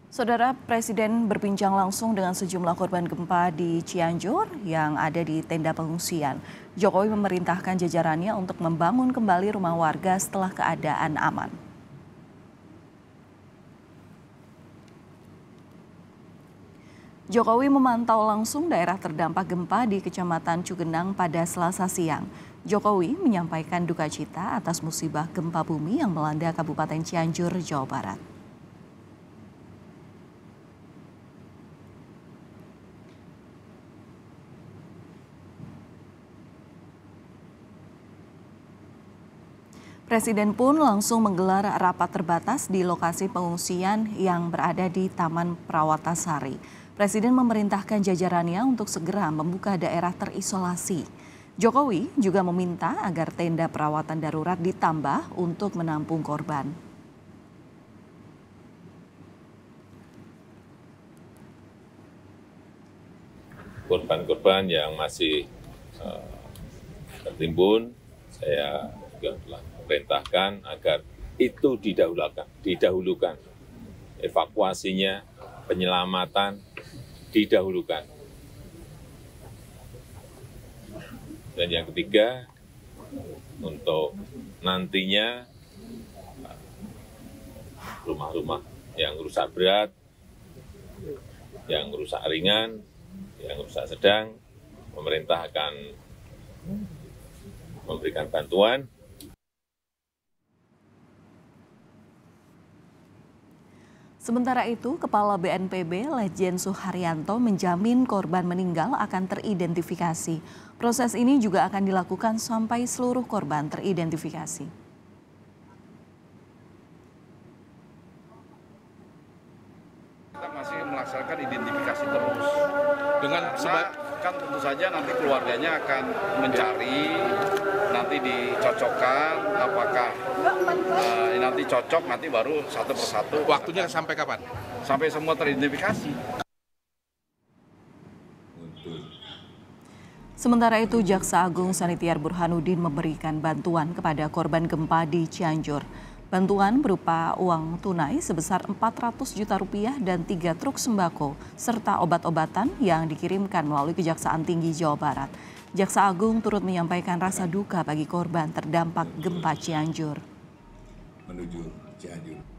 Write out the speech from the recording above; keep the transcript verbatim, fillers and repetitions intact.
Saudara Presiden berbincang langsung dengan sejumlah korban gempa di Cianjur yang ada di tenda pengungsian. Jokowi memerintahkan jajarannya untuk membangun kembali rumah warga setelah keadaan aman. Jokowi memantau langsung daerah terdampak gempa di Kecamatan Cugenang pada Selasa siang. Jokowi menyampaikan duka cita atas musibah gempa bumi yang melanda Kabupaten Cianjur, Jawa Barat. Presiden pun langsung menggelar rapat terbatas di lokasi pengungsian yang berada di Taman Perawatasari. Presiden memerintahkan jajarannya untuk segera membuka daerah terisolasi. Jokowi juga meminta agar tenda perawatan darurat ditambah untuk menampung korban. Korban-korban yang masih uh, tertimbun, saya juga telah perintahkan agar itu didahulukan, didahulukan. Evakuasinya, penyelamatan didahulukan. Dan yang ketiga, untuk nantinya rumah-rumah yang rusak berat, yang rusak ringan, yang rusak sedang, pemerintah akan memberikan bantuan. Sementara itu, Kepala B N P B Letjen Suharyanto menjamin korban meninggal akan teridentifikasi. Proses ini juga akan dilakukan sampai seluruh korban teridentifikasi. Kita masih melaksanakan identifikasi terus. Dengan sebab kan tentu saja nanti keluarganya akan mencari, nanti dicocokkan apakah uh, nanti cocok, nanti baru satu persatu. Waktunya sampai kapan? Sampai semua teridentifikasi. Sementara itu, Jaksa Agung Sanitiar Burhanuddin memberikan bantuan kepada korban gempa di Cianjur. Bantuan berupa uang tunai sebesar empat ratus juta rupiah dan tiga truk sembako, serta obat-obatan yang dikirimkan melalui Kejaksaan Tinggi Jawa Barat. Jaksa Agung turut menyampaikan rasa duka bagi korban terdampak gempa Cianjur. Menuju Cianjur.